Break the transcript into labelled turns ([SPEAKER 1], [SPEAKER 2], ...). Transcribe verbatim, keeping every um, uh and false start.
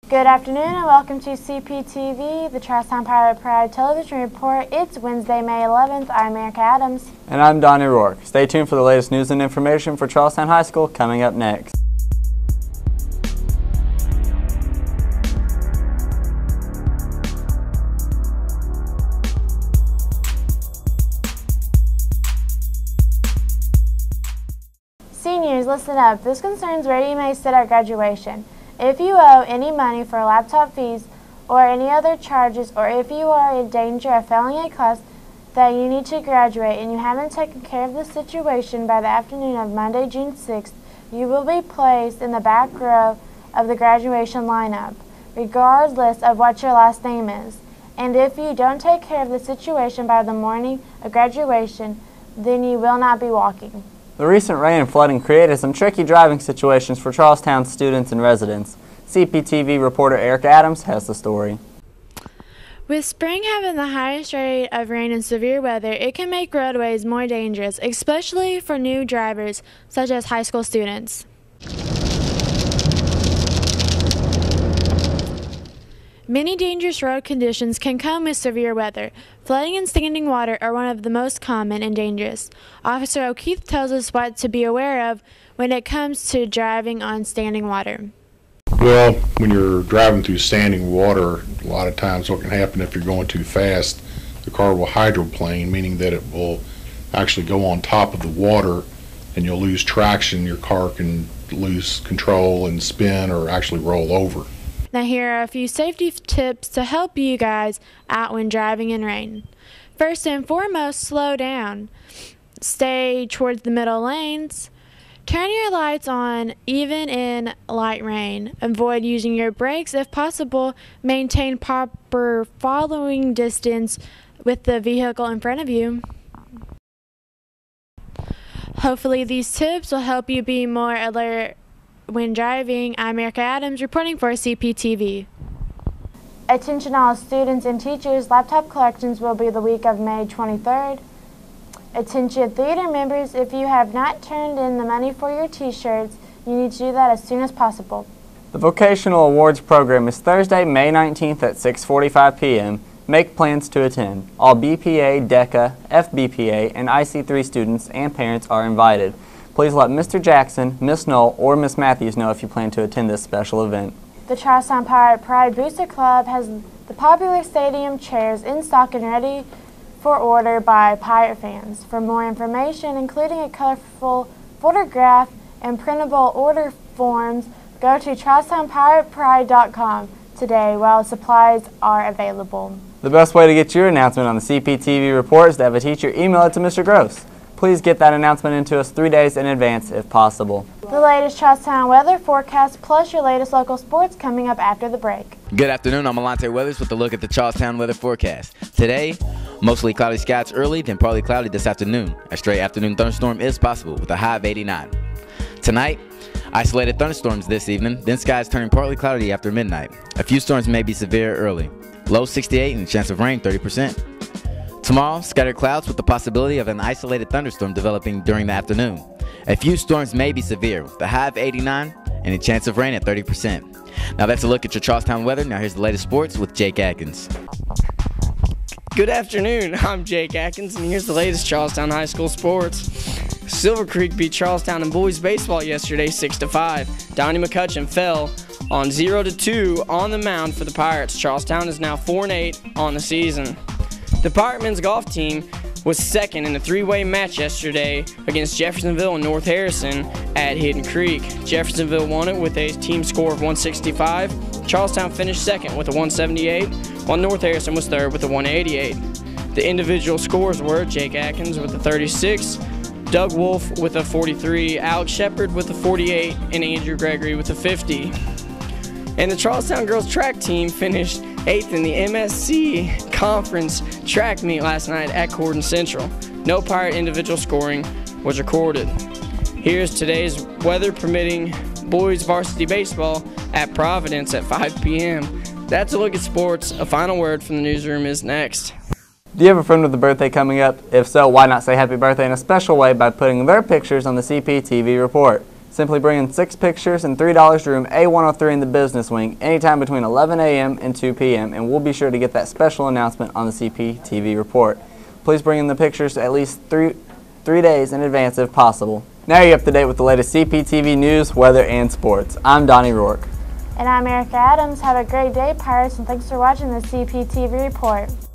[SPEAKER 1] Good afternoon and welcome to C P T V, the Charlestown Pirate Pride Television Report. It's Wednesday, May eleventh. I'm Erica Adams.
[SPEAKER 2] And I'm Donnie Rourke. Stay tuned for the latest news and information for Charlestown High School coming up next.
[SPEAKER 1] Seniors, listen up. This concerns where you may sit at graduation. If you owe any money for laptop fees or any other charges, or if you are in danger of failing a class that you need to graduate and you haven't taken care of the situation by the afternoon of Monday, June sixth, you will be placed in the back row of the graduation lineup, regardless of what your last name is. And if you don't take care of the situation by the morning of graduation, then you will not be walking.
[SPEAKER 2] The recent rain and flooding created some tricky driving situations for Charlestown students and residents. C P T V reporter Eric Adams has the story.
[SPEAKER 3] With spring having the highest rate of rain and severe weather, it can make roadways more dangerous, especially for new drivers, such as high school students. Many dangerous road conditions can come with severe weather. Flooding and standing water are one of the most common and dangerous. Officer O'Keefe tells us what to be aware of when it comes to driving on standing water.
[SPEAKER 4] Well, when you're driving through standing water, a lot of times what can happen if you're going too fast, the car will hydroplane, meaning that it will actually go on top of the water and you'll lose traction. Your car can lose control and spin or actually roll over.
[SPEAKER 3] Now here are a few safety tips to help you guys out when driving in rain. First and foremost, slow down. Stay towards the middle lanes. Turn your lights on even in light rain. Avoid using your brakes if possible. Maintain proper following distance with the vehicle in front of you. Hopefully these tips will help you be more alert when driving. I'm Erica Adams reporting for C P T V.
[SPEAKER 1] Attention all students and teachers, laptop collections will be the week of May twenty-third. Attention theater members, if you have not turned in the money for your t-shirts, you need to do that as soon as possible.
[SPEAKER 2] The Vocational Awards program is Thursday, May nineteenth at six forty-five p m Make plans to attend. All B P A, DECA, F B P A, and I C three students and parents are invited. Please let Mister Jackson, Miss Knoll, or Miss Matthews know if you plan to attend this special event.
[SPEAKER 1] The Charlestown Pirate Pride Booster Club has the popular stadium chairs in stock and ready for order by Pirate fans. For more information, including a colorful photograph and printable order forms, go to charlestown pirate pride dot com today while supplies are available.
[SPEAKER 2] The best way to get your announcement on the C P T V report is to have a teacher email it to Mister Gross. Please get that announcement into us three days in advance if possible.
[SPEAKER 1] The latest Charlestown weather forecast plus your latest local sports coming up after the break.
[SPEAKER 5] Good afternoon, I'm Alante Weathers with a look at the Charlestown weather forecast. Today, mostly cloudy skies early, then partly cloudy this afternoon. A stray afternoon thunderstorm is possible with a high of eighty-nine. Tonight, isolated thunderstorms this evening, then skies turning partly cloudy after midnight. A few storms may be severe early. Low sixty-eight and chance of rain thirty percent. Tomorrow, scattered clouds with the possibility of an isolated thunderstorm developing during the afternoon. A few storms may be severe, with a high of eighty-nine and a chance of rain at thirty percent. Now that's a look at your Charlestown weather. Now here's the latest sports with Jake Atkins.
[SPEAKER 6] Good afternoon, I'm Jake Atkins, and here's the latest Charlestown High School sports. Silver Creek beat Charlestown in boys baseball yesterday six to five. Donnie McCutcheon fell on zero to two on the mound for the Pirates. Charlestown is now four and eight on the season. The Pirate men's golf team was second in a three-way match yesterday against Jeffersonville and North Harrison at Hidden Creek. Jeffersonville won it with a team score of one sixty-five. Charlestown finished second with a one seventy-eight, while North Harrison was third with a one eighty-eight. The individual scores were Jake Atkins with a thirty-six, Doug Wolf with a forty-three, Alex Shepard with a forty-eight, and Andrew Gregory with a fifty. And the Charlestown girls track team finished eighth in the M S C Conference track meet last night at Corden Central. No Pirate individual scoring was recorded. Here's today's weather permitting boys varsity baseball at Providence at five p m That's a look at sports. A final word from the newsroom is next.
[SPEAKER 2] Do you have a friend with a birthday coming up? If so, why not say happy birthday in a special way by putting their pictures on the C P T V report? Simply bring in six pictures and three dollars to room A one oh three in the business wing anytime between eleven a m and two p m and we'll be sure to get that special announcement on the C P T V report. Please bring in the pictures at least three, three days in advance if possible. Now you're up to date with the latest C P T V news, weather, and sports. I'm Donnie Rourke.
[SPEAKER 1] And I'm Erica Adams. Have a great day, Pirates, and thanks for watching the C P T V report.